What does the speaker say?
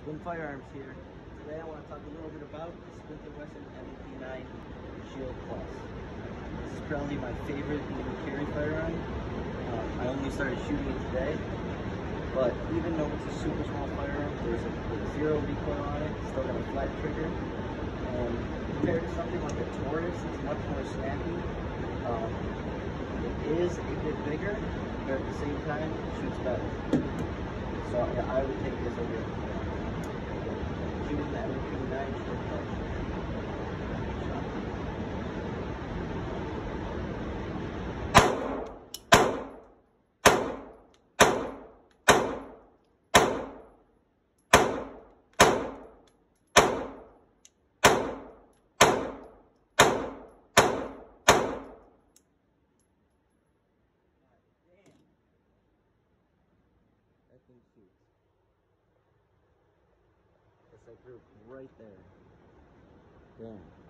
Swim Firearms here. Today I want to talk a little bit about the Smith & Wesson M&P9 Shield Plus. This is probably my favorite legal carry firearm. I only started shooting it today, but even though it's a super small firearm, there's a zero recoil on it, it's still got a flat trigger, and compared to something like a Taurus, it's much more snappy. It is a bit bigger, but at the same time, it shoots better. So yeah, I would take this over shooting the M&P9 Shield Plus. That thing shoots. It's like right there. Damn.